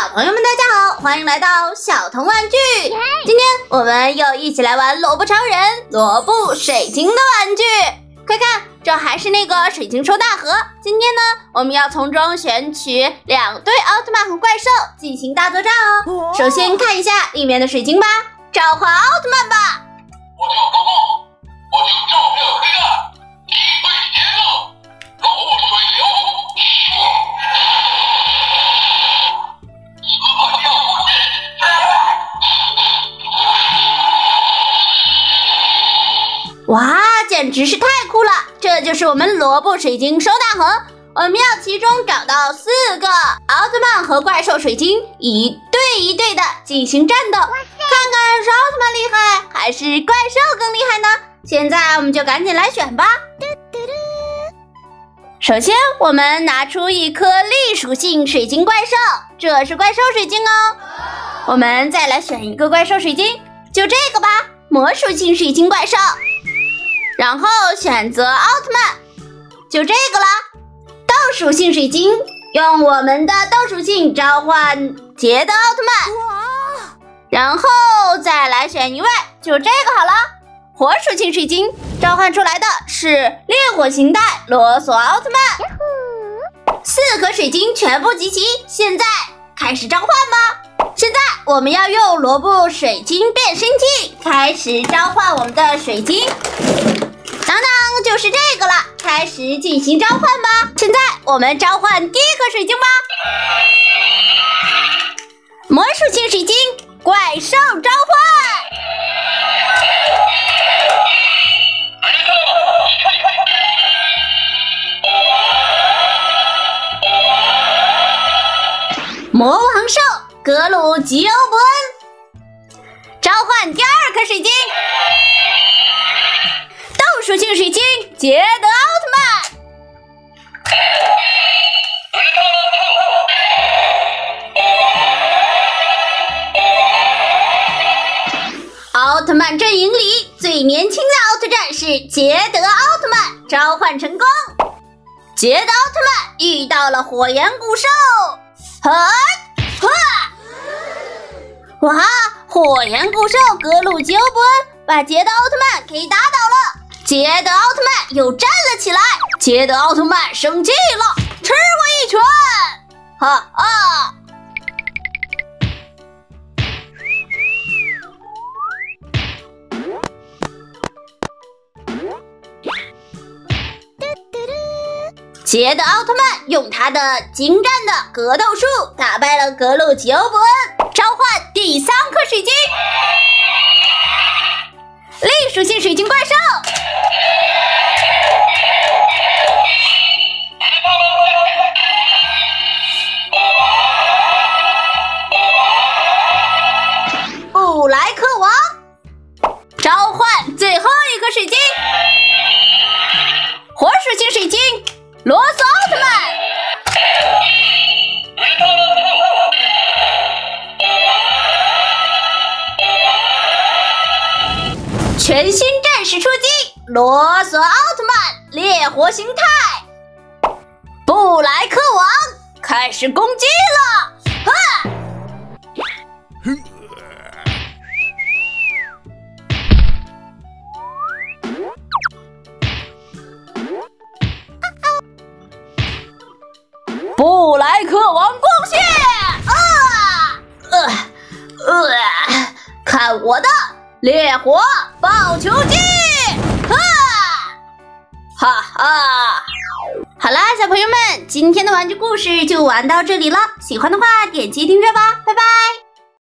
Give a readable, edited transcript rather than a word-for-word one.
朋友们，大家好，欢迎来到小童玩具。今天我们又一起来玩萝卜超人萝卜水晶的玩具。快看，这还是那个水晶收大盒。今天呢，我们要从中选取2对奥特曼和怪兽进行大作战哦。首先看一下里面的水晶吧，召唤奥特曼吧。 我叫高高，我就照亮黑暗，击败邪恶，萝卜水流。 哇，简直是太酷了！这就是我们萝卜水晶收大盒，我们要其中找到4个奥特曼和怪兽水晶，一对一对的进行战斗，看看是奥特曼厉害还是怪兽更厉害呢？现在我们就赶紧来选吧。首先我们拿出一颗力属性水晶怪兽，这是怪兽水晶哦。我们再来选一个怪兽水晶，就这个吧，魔属性水晶怪兽。然后选择奥特曼，就这个啦。斗属性水晶，用我们的斗属性召唤捷德奥特曼。然后再来选一位，就这个好了。火属性水晶，召唤出来的是烈火形态罗索奥特曼。4颗水晶全部集齐，现在开始召唤吧。现在我们要用萝卜水晶变身器开始召唤我们的水晶。当当，就是这个了，开始进行召唤吧。现在我们召唤第1颗水晶吧。魔属性水晶怪兽召唤。魔王兽格鲁吉欧伯恩，召唤第2颗水晶。斗属性水晶捷德奥特曼。奥特曼阵营里最年轻的奥特战士捷德奥特曼召唤成功。捷德奥特曼遇到了火焰古兽，哇！火焰古兽格鲁吉欧伯恩把捷德奥特曼给打倒了。捷德奥特曼又站了起来，捷德奥特曼生气了，吃我一拳！哈哈！捷德奥特曼用他的精湛的格斗术打败了格鲁吉欧伯恩，召唤第3颗水晶。力属性水晶怪兽。布莱克王召唤最后1颗水晶。火属性水晶罗索奥特曼。全新战士出击，罗索奥特曼烈火形态。布莱克王开始攻击了，布莱克王光线，看我的烈火爆球技！哈哈！好啦，小朋友们，今天的玩具故事就玩到这里了。喜欢的话，点击订阅吧，拜拜。